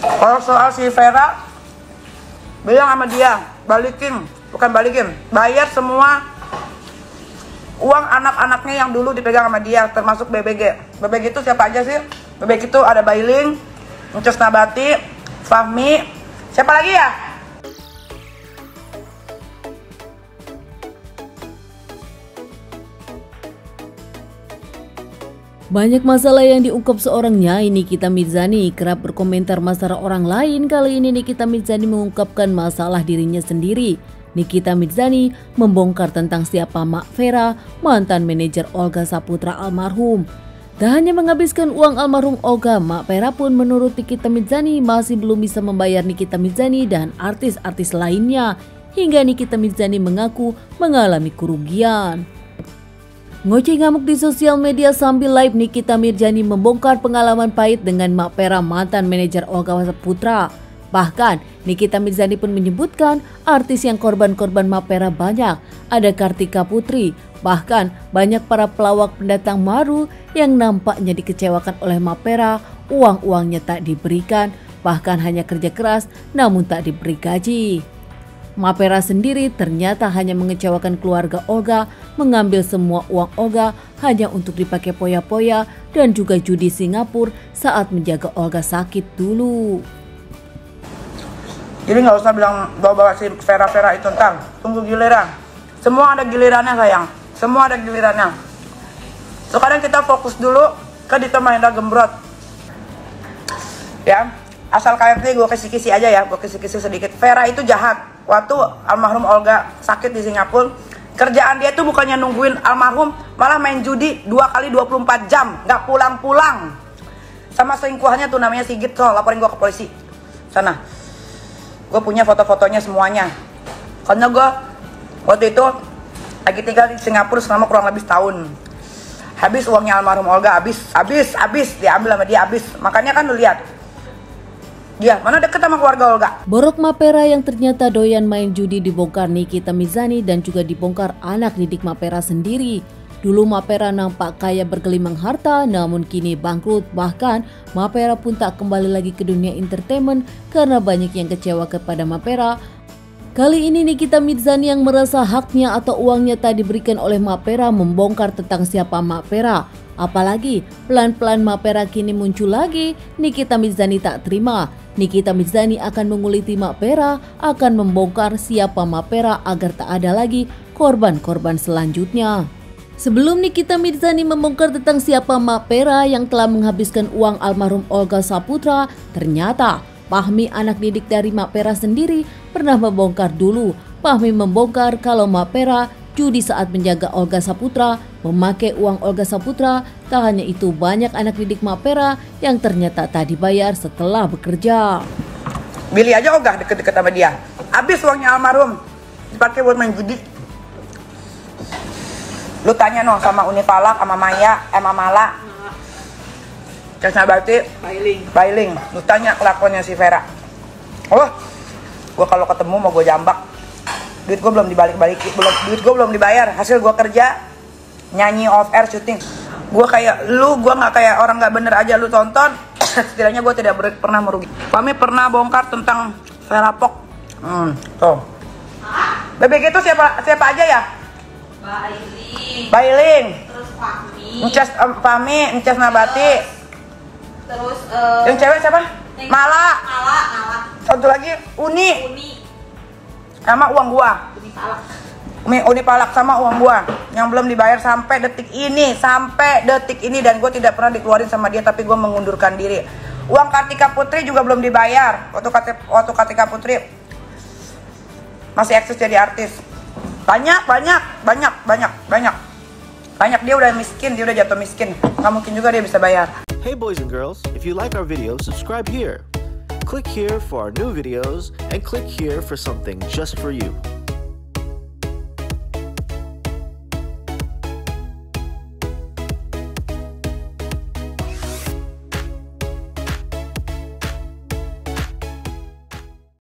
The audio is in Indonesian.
Kalau soal si Vera, bilang sama dia, bayar semua uang anak-anaknya yang dulu dipegang sama dia, termasuk BBG. BBG itu siapa aja sih? BBG itu ada Bailing, Ncus Nabati, Fahmi, siapa lagi ya? Banyak masalah yang diungkap seorang Nyai Nikita Mirzani kerap berkomentar masalah orang lain. Kali ini Nikita Mirzani mengungkapkan masalah dirinya sendiri. Nikita Mirzani membongkar tentang siapa Mak Vera, mantan manajer Olga Saputra almarhum. Tak hanya menghabiskan uang almarhum Olga, Mak Vera pun menurut Nikita Mirzani masih belum bisa membayar Nikita Mirzani dan artis-artis lainnya. Hingga Nikita Mirzani mengaku mengalami kerugian. Ngoceh ngamuk di sosial media sambil live, Nikita Mirzani membongkar pengalaman pahit dengan Mak Vera, mantan manajer Olga Saputra. Bahkan Nikita Mirzani pun menyebutkan artis yang korban-korban Mak Vera banyak. Ada Kartika Putri, bahkan banyak para pelawak pendatang baru yang nampaknya dikecewakan oleh Mak Vera. Uang-uangnya tak diberikan, bahkan hanya kerja keras namun tak diberi gaji. Mak Vera sendiri ternyata hanya mengecewakan keluarga Olga, mengambil semua uang Olga hanya untuk dipakai poya-poya dan juga judi Singapura saat menjaga Olga sakit dulu. Jadi nggak usah bilang bawa si Vera itu ntar, tunggu giliran. Semua ada gilirannya sayang, semua ada gilirannya. Sekarang kita fokus dulu ke Dito Mahendra Gembrot. Ya, asal kalian gue kisi-kisi aja ya, gue kisi-kisi sedikit. Vera itu jahat. Waktu almarhum Olga sakit di Singapura, kerjaan dia tuh bukannya nungguin almarhum, malah main judi 2 kali 24 jam, nggak pulang-pulang. Sama selingkuhannya tuh namanya Sigit, so laporin gue ke polisi. Sana, gue punya foto-fotonya semuanya. Karena gue waktu itu lagi tinggal di Singapura selama kurang lebih setahun. Habis uangnya almarhum Olga, habis diambil sama dia, habis. Makanya kan lu lihat, dia mana deket sama keluarga Olga. Borok Mak Vera yang ternyata doyan main judi dibongkar Nikita Mirzani dan juga dibongkar anak didik Mak Vera sendiri. Dulu Mak Vera nampak kaya bergelimang harta, namun kini bangkrut. Bahkan Mak Vera pun tak kembali lagi ke dunia entertainment karena banyak yang kecewa kepada Mak Vera. Kali ini Nikita Mirzani yang merasa haknya atau uangnya tak diberikan oleh Mak Vera membongkar tentang siapa Mak Vera. Apalagi pelan-pelan Mak Vera kini muncul lagi. Nikita Mirzani tak terima. Nikita Mirzani akan menguliti Mak Vera, akan membongkar siapa Mak Vera agar tak ada lagi korban-korban selanjutnya. Sebelum Nikita Mirzani membongkar tentang siapa Mak Vera yang telah menghabiskan uang almarhum Olga Saputra, ternyata Fahmi, anak didik dari Mak Vera sendiri, pernah membongkar dulu. Fahmi membongkar kalau Mak Vera judi saat menjaga Olga Saputra, memakai uang Olga Saputra. Tak hanya itu, banyak anak didik Mak Vera yang ternyata tak dibayar setelah bekerja. Billy aja Olga deket-deket sama dia, habis uangnya almarhum dipakai buat main judi. Lu tanya no sama Unifalak, sama Maya, sama Mala, Ncus Nabati, Bailing. Lu tanya kelakuannya si Vera. Oh, gue kalau ketemu mau gue jambak. Duit gue belum dibalik-balikin, duit gue belum dibayar. Hasil gue kerja, nyanyi off air, syuting. Gue kayak lu, gue nggak kayak orang nggak bener aja lu tonton. Setidaknya gue tidak pernah merugi. Kami pernah bongkar tentang Vera Pok. Tuh. BBG itu siapa aja ya? Bailing. Terus Fahmi. Fahmi, Ncus Nabati. Terus yang cewek siapa? Mala. Satu lagi Uni. Sama uang gua. Uni Palak sama uang gua yang belum dibayar sampai detik ini, dan gue tidak pernah dikeluarin sama dia, tapi gue mengundurkan diri. Uang Kartika Putri juga belum dibayar. Waktu Kartika Putri masih eksis jadi artis. Banyak dia udah miskin, dia udah jatuh miskin. Nggak mungkin juga dia bisa bayar. Hey boys and girls, if you like our video, subscribe here. Click here for our new videos and click here for something just for you.